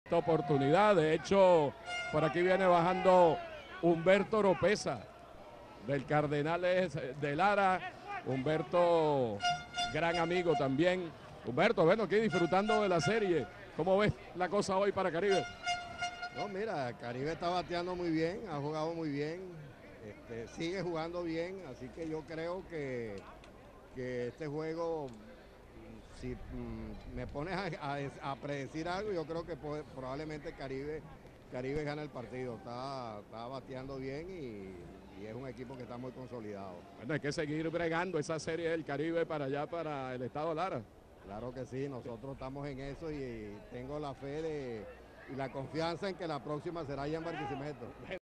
esta oportunidad. De hecho, por aquí viene bajando Humberto Oropesa, del Cardenales de Lara. Humberto, gran amigo también. Humberto, bueno, aquí disfrutando de la serie. ¿Cómo ves la cosa hoy para Caribe? No, mira, Caribe está bateando muy bien, ha jugado muy bien, sigue jugando bien, así que yo creo que este juego, si me pones a predecir algo, yo creo que probablemente Caribe gana el partido. Está bateando bien y es un equipo que está muy consolidado. Bueno, hay que seguir bregando esa serie del Caribe para allá, para el estado Lara. Claro que sí, nosotros estamos en eso y tengo la fe y la confianza en que la próxima será allá en Barquisimeto.